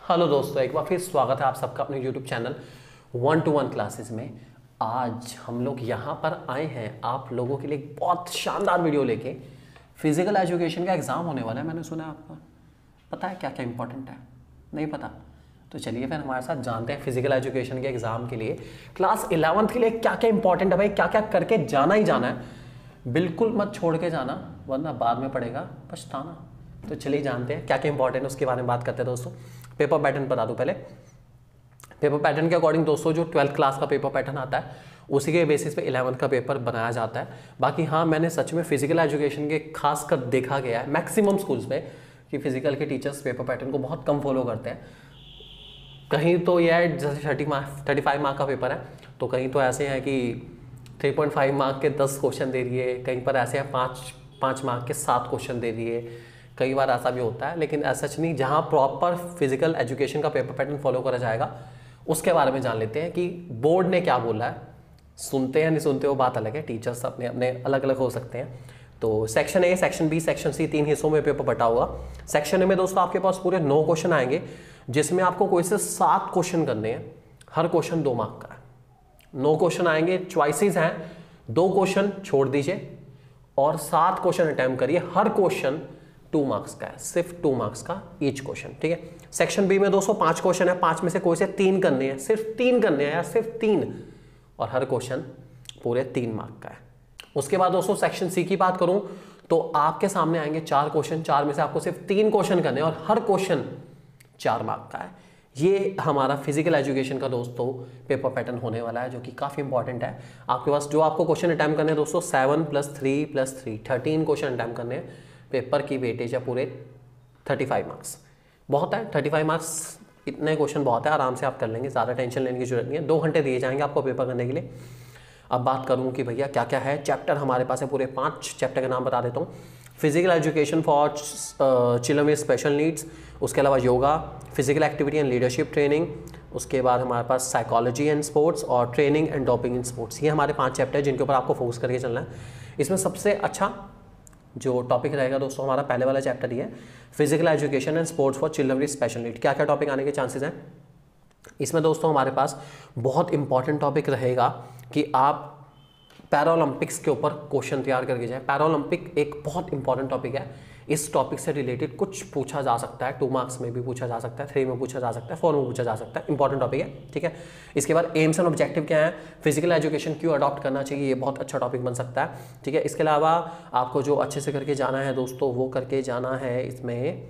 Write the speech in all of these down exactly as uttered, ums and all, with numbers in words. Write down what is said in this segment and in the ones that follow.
Hello दोस्तों, एक बार फिर स्वागत है आप सबका अपने YouTube channel one two one classes में। आज हम लोग यहाँ पर आए हैं आप लोगों के लिए एक बहुत शानदार वीडियो लेके। फिजिकल एजुकेशन का एग्ज़ाम होने वाला है, मैंने सुना है आपको पता है क्या क्या इंपॉर्टेंट है? नहीं पता? तो चलिए फिर हमारे साथ जानते हैं फिजिकल एजुकेशन के एग्ज़ाम के लिए क्लास इलेवंथ के लिए क्या क्या इंपॉर्टेंट है भाई, क्या क्या करके जाना ही जाना है। बिल्कुल मत छोड़ के जाना वरना बाद में पड़ेगा पछताना। तो चलिए जानते हैं क्या क्या इंपॉर्टेंट है, उसके बारे में बात करते हैं दोस्तों। पेपर पैटर्न बता दूं पहले। पेपर पैटर्न के अकॉर्डिंग दोस्तों जो ट्वेल्थ क्लास का पेपर पैटर्न आता है उसी के बेसिस पे इलेवंथ का पेपर बनाया जाता है। बाकी हाँ, मैंने सच में फिजिकल एजुकेशन के खास कर देखा गया है मैक्सिमम स्कूल्स में कि फिजिकल के टीचर्स पेपर पैटर्न को बहुत कम फॉलो करते हैं। कहीं तो यह है जैसे thirty mark thirty five mark का पेपर है तो कहीं तो ऐसे हैं कि थ्री पॉइंट फाइव मार्क के दस क्वेश्चन दे रही है, कहीं पर ऐसे हैं पाँच पाँच मार्क के सात क्वेश्चन दे रही है। कई बार ऐसा भी होता है, लेकिन ऐसा सच नहीं। जहाँ प्रॉपर फिजिकल एजुकेशन का पेपर पैटर्न फॉलो करा जाएगा उसके बारे में जान लेते हैं कि बोर्ड ने क्या बोला है। सुनते हैं नहीं सुनते वो बात अलग है, टीचर्स अपने अपने अलग अलग हो सकते हैं। तो section A, section B, section C, तीन हिस्सों में पेपर बटा हुआ। सेक्शन ए में दोस्तों आपके पास पूरे नौ क्वेश्चन आएंगे जिसमें आपको कोई से सात क्वेश्चन करने हैं। हर क्वेश्चन दो मार्क का है। नौ क्वेश्चन आएंगे, चॉइसेस हैं, दो क्वेश्चन छोड़ दीजिए और सात क्वेश्चन अटेम्प्ट करिए। हर क्वेश्चन टू मार्क्स का है, सिर्फ टू मार्क्स का ईच क्वेश्चन, ठीक है। सेक्शन बी में दोस्तों पांच क्वेश्चन है, पांच में से कोई से तीन करने हैं, सिर्फ तीन करने हैं यार, सिर्फ तीन, और हर क्वेश्चन पूरे तीन मार्क का है। उसके बाद दोस्तों सेक्शन सी की बात करूं तो आपके सामने आएंगे चार क्वेश्चन, चार में से आपको सिर्फ तीन क्वेश्चन करने हैं और हर क्वेश्चन चार मार्क का है। ये हमारा फिजिकल एजुकेशन का दोस्तों पेपर पैटर्न होने वाला है जो कि काफ़ी इंपॉर्टेंट है। आपके पास जो आपको क्वेश्चन अटैम्प्ट करने हैं दोस्तों seven plus three plus three thirteen question attempt करने हैं। पेपर की वेटेज है पूरे थर्टी फाइव मार्क्स। बहुत है, थर्टी फाइव मार्क्स इतने क्वेश्चन बहुत है, आराम से आप कर लेंगे, ज़्यादा टेंशन लेने की जरूरत नहीं है। दो घंटे दिए जाएंगे आपको पेपर करने के लिए। अब बात करूँ कि भैया क्या क्या है। चैप्टर हमारे पास है पूरे पाँच चैप्टर के नाम बता देता हूँ। Physical education for children with special needs, उसके अलावा yoga, physical activity and leadership training, उसके बाद हमारे पास साइकोलॉजी एंड स्पोर्ट्स और training and doping in sports. ये हमारे पांच चैप्टर हैं जिनके ऊपर आपको फोकस करके चलना है। इसमें सबसे अच्छा जो टॉपिक रहेगा दोस्तों हमारा पहले वाला चैप्टर ही है, physical education and sports for children with special need. क्या क्या टॉपिक आने के चांसेस हैं इसमें दोस्तों? हमारे पास बहुत इंपॉर्टेंट टॉपिक रहेगा कि आप पैरालंपिक्स के ऊपर क्वेश्चन तैयार करके जाए। पैरालंपिक एक बहुत इंपॉर्टेंट टॉपिक है। इस टॉपिक से रिलेटेड कुछ पूछा जा सकता है, टू मार्क्स में भी पूछा जा सकता है, थ्री में पूछा जा सकता है, फोर में पूछा जा सकता है। इंपॉर्टेंट टॉपिक है, ठीक है। इसके बाद एम्स एंड ऑब्जेक्टिव क्या है, फिजिकल एजुकेशन क्यों अडॉप्ट करना चाहिए, ये बहुत अच्छा टॉपिक बन सकता है, ठीक है। इसके अलावा आपको जो अच्छे से करके जाना है दोस्तों वो करके जाना है। इसमें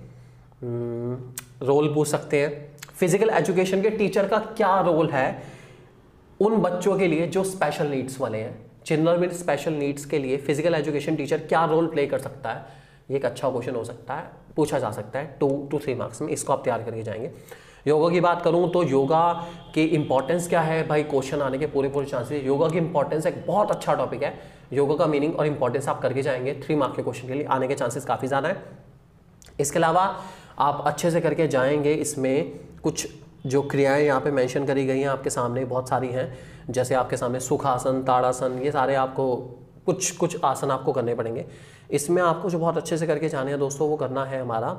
रोल पूछ सकते हैं, फिजिकल एजुकेशन के टीचर का क्या रोल है उन बच्चों के लिए जो स्पेशल नीड्स वाले हैं। चिल्ड्रन विद स्पेशल नीड्स के लिए फिजिकल एजुकेशन टीचर क्या रोल प्ले कर सकता है, ये एक अच्छा क्वेश्चन हो सकता है, पूछा जा सकता है टू टू थ्री मार्क्स में। इसको आप तैयार करके जाएंगे। योगा की बात करूं तो योगा की इंपॉर्टेंस क्या है भाई, क्वेश्चन आने के पूरे पूरे चांसेस। योगा की इंपॉर्टेंस एक बहुत अच्छा टॉपिक है। योगा का मीनिंग और इंपॉर्टेंस आप करके जाएंगे, थ्री मार्क के क्वेश्चन के लिए आने के चांसेस काफ़ी ज़्यादा है। इसके अलावा आप अच्छे से करके जाएंगे। इसमें कुछ जो क्रियाएं यहाँ पे मेंशन करी गई हैं आपके सामने बहुत सारी हैं, जैसे आपके सामने सुखासन, ताड़ासन, ये सारे आपको कुछ कुछ आसन आपको करने पड़ेंगे। इसमें आपको जो बहुत अच्छे से करके जाने हैं दोस्तों वो करना है हमारा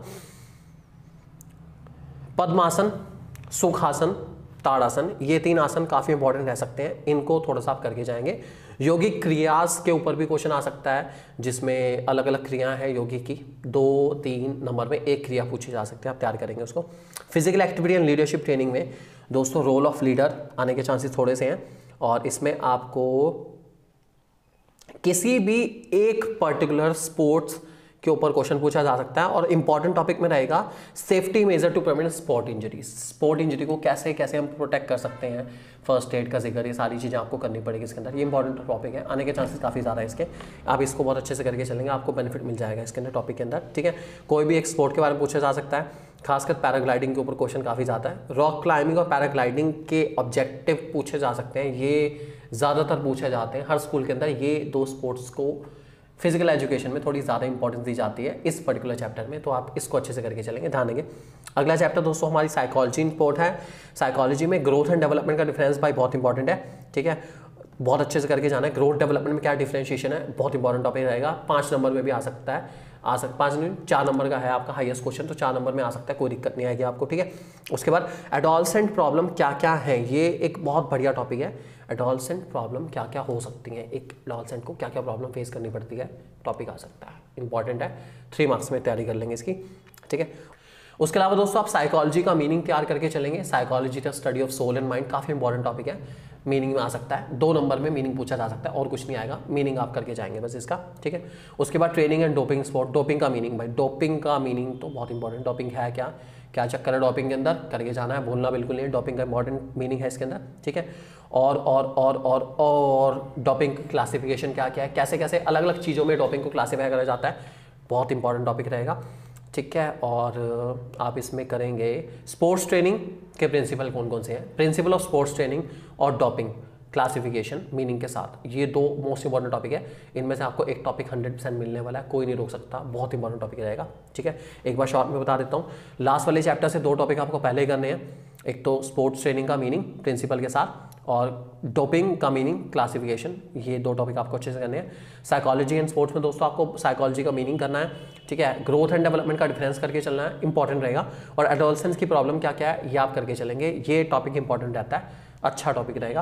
पद्मासन, सुखासन, ताड़ासन। ये तीन आसन काफ़ी इंपॉर्टेंट रह सकते हैं, इनको थोड़ा सा आप करके जाएंगे। योगिक क्रियास के ऊपर भी क्वेश्चन आ सकता है जिसमें अलग अलग क्रियाएं हैं योगी की, दो तीन नंबर में एक क्रिया पूछी जा सकती है, आप तैयार करेंगे उसको। Physical activity and leadership training में दोस्तों रोल ऑफ लीडर आने के चांसेस थोड़े से हैं और इसमें आपको किसी भी एक पर्टिकुलर स्पोर्ट्स के ऊपर क्वेश्चन पूछा जा सकता है। और इंपॉर्टेंट टॉपिक में रहेगा safety measure to prevent sport injuries. Sport injury को कैसे कैसे हम प्रोटेक्ट कर सकते हैं, फर्स्ट एड का जिक्र, ये सारी चीज़ें आपको करनी पड़ेगी इसके अंदर। ये इंपॉर्टेंट टॉपिक है, आने के चांसेस काफ़ी ज़्यादा है इसके। आप इसको बहुत अच्छे से करके चलेंगे, आपको बेनिफिट मिल जाएगा इसके अंदर टॉपिक के अंदर, ठीक है। कोई भी एक स्पोर्ट के बारे में पूछा जा सकता है, खासकर पैराग्लाइडिंग के ऊपर क्वेश्चन काफ़ी ज़्यादा है। रॉक क्लाइंबिंग और पैराग्लाइडिंग के ऑब्जेक्टिव पूछे जा सकते हैं, ये ज़्यादातर पूछे जाते हैं हर स्कूल के अंदर। ये दो स्पोर्ट्स को फिजिकल एजुकेशन में थोड़ी ज़्यादा इंपॉर्टेंस दी जाती है इस पर्टिकुलर चैप्टर में, तो आप इसको अच्छे से करके चलेंगे, ध्यान देंगे। अगला चैप्टर दोस्तों हमारी साइकोलॉजी इन स्पोर्ट है। साइकोलॉजी में ग्रोथ एंड डेवलपमेंट का डिफरेंस भाई बहुत इंपॉर्टेंट है, ठीक है। बहुत अच्छे से करके जाना है। ग्रोथ डेवलपमेंट में क्या डिफरेंशिएशन है, बहुत इंपॉर्टेंट टॉपिक रहेगा, पाँच नंबर में भी आ सकता है। आ सकता, पाँच नहीं चार नंबर का है आपका हाईएस्ट क्वेश्चन, तो चार नंबर में आ सकता है, कोई दिक्कत नहीं आएगी आपको, ठीक है। उसके बाद एडोलसेंट प्रॉब्लम क्या क्या है, ये एक बहुत बढ़िया टॉपिक है। एडोलसेंट प्रॉब्लम क्या क्या हो सकती है, एक एडोलसेंट को क्या क्या प्रॉब्लम फेस करनी पड़ती है, टॉपिक आ सकता है, इंपॉर्टेंट है, थ्री मार्क्स में तैयारी कर लेंगे इसकी, ठीक है। उसके अलावा दोस्तों आप साइकोलॉजी का मीनिंग तैयार करके चलेंगे। Psychology the study of soul and mind, काफी इंपॉर्टेंट टॉपिक है, मीनिंग में आ सकता है, दो नंबर में मीनिंग पूछा जा सकता है और कुछ नहीं आएगा, मीनिंग आप करके जाएंगे बस इसका, ठीक है। उसके बाद training and doping sport, doping का मीनिंग, भाई डोपिंग का मीनिंग तो बहुत इंपॉर्टेंट, डोपिंग है क्या, क्या चक्कर है डोपिंग के अंदर, करके जाना है, भूलना बिल्कुल नहीं है, डोपिंग का इंपॉर्टेंट मीनिंग है इसके अंदर, ठीक है। और और और और और डोपिंग क्लासिफिकेशन क्या क्या है, कैसे कैसे अलग अलग चीज़ों में डोपिंग को क्लासीफाई करा जाता है, बहुत इंपॉर्टेंट टॉपिक रहेगा, ठीक है। और आप इसमें करेंगे स्पोर्ट्स ट्रेनिंग के प्रिंसिपल कौन कौन से हैं, प्रिंसिपल ऑफ स्पोर्ट्स ट्रेनिंग और डोपिंग क्लासिफिकेशन मीनिंग के साथ, ये दो मोस्ट इंपॉर्टेंट टॉपिक है, इनमें से आपको एक टॉपिक हंड्रेड परसेंट मिलने वाला है, कोई नहीं रोक सकता, बहुत इंपॉर्टेंट टॉपिक रहेगा, ठीक है। एक बार शॉर्ट में बता देता हूँ, लास्ट वाले चैप्टर से दो टॉपिक आपको पहले ही करने हैं, एक तो स्पोर्ट्स ट्रेनिंग का मीनिंग प्रिंसिपल के साथ और डोपिंग का मीनिंग क्लासिफिकेशन, ये दो टॉपिक आपको अच्छे से करने हैं। साइकोलॉजी एंड स्पोर्ट्स में दोस्तों आपको साइकोलॉजी का मीनिंग करना है, ठीक है, ग्रोथ एंड डेवलपमेंट का डिफरेंस करके चलना है, इंपॉर्टेंट रहेगा, और एडोलसेंस की प्रॉब्लम क्या क्या है ये आप करके चलेंगे, ये टॉपिक इंपॉर्टेंट रहता है, अच्छा टॉपिक रहेगा।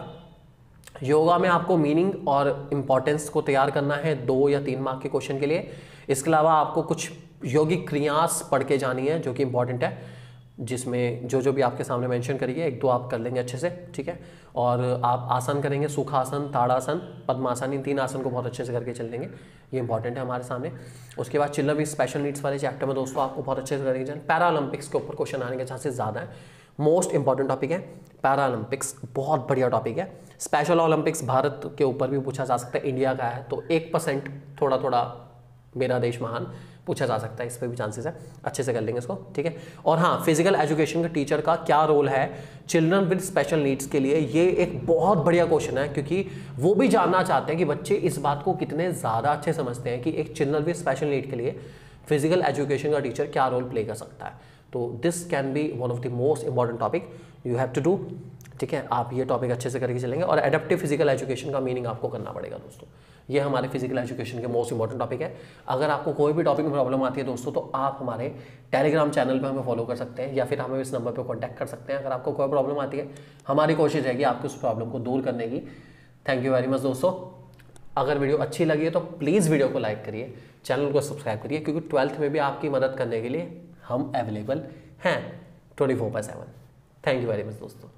योगा में आपको मीनिंग और इंपॉर्टेंस को तैयार करना है दो या तीन मार्क के क्वेश्चन के लिए। इसके अलावा आपको कुछ योगिक क्रियास पढ़ के जानी है जो कि इंपॉर्टेंट है, जिसमें जो जो भी आपके सामने मेंशन करिए एक दो आप कर लेंगे अच्छे से, ठीक है। और आप आसन करेंगे, सुखासन, ताड़ासन, पद्मासन, इन तीन आसन को बहुत अच्छे से करके चल लेंगे, ये इंपॉर्टेंट है हमारे सामने। उसके बाद चिल्ड्रन विद स्पेशल नीड्स वाले चैप्टर में दोस्तों आपको बहुत अच्छे से करके चलेंगे। पैरा ओलंपिक्स के ऊपर क्वेश्चन आने के चांसेस ज़्यादा है, मोस्ट इंपॉर्टेंट टॉपिक है पैरा ओलंपिक्स, बहुत बढ़िया टॉपिक है। स्पेशल ओलंपिक्स भारत के ऊपर भी पूछा जा सकता है, इंडिया का है तो एक परसेंट थोड़ा थोड़ा मेरा देश महान पूछा जा सकता है, इस पर भी चांसेस है, अच्छे से कर लेंगे इसको, ठीक है। और हाँ, फिजिकल एजुकेशन के टीचर का क्या रोल है चिल्ड्रन विद स्पेशल नीड्स के लिए, ये एक बहुत बढ़िया क्वेश्चन है, क्योंकि वो भी जानना चाहते हैं कि बच्चे इस बात को कितने ज़्यादा अच्छे समझते हैं कि एक चिल्ड्रन विद स्पेशल नीड के लिए फिजिकल एजुकेशन का टीचर क्या रोल प्ले कर सकता है। तो this can be one of the most important topic you have to do, ठीक है। आप ये टॉपिक अच्छे से करके चलेंगे। और एडेप्टिव फिजिकल एजुकेशन का मीनिंग आपको करना पड़ेगा दोस्तों, ये हमारे फिजिकल एजुकेशन के मोस्ट इंपॉर्टेंट टॉपिक है। अगर आपको कोई भी टॉपिक में प्रॉब्लम आती है दोस्तों, तो आप हमारे टेलीग्राम चैनल पे हमें फॉलो कर सकते हैं या फिर हमें इस नंबर पे कांटेक्ट कर सकते हैं। अगर आपको कोई प्रॉब्लम आती है, हमारी कोशिश रहेगी आपकी उस प्रॉब्लम को दूर करने की। थैंक यू वेरी मच दोस्तों। अगर वीडियो अच्छी लगी है तो प्लीज़ वीडियो को लाइक करिए, चैनल को सब्सक्राइब करिए, क्योंकि ट्वेल्थ में भी आपकी मदद करने के लिए हम अवेलेबल हैं twenty four by seven. Thank you very much दोस्तों।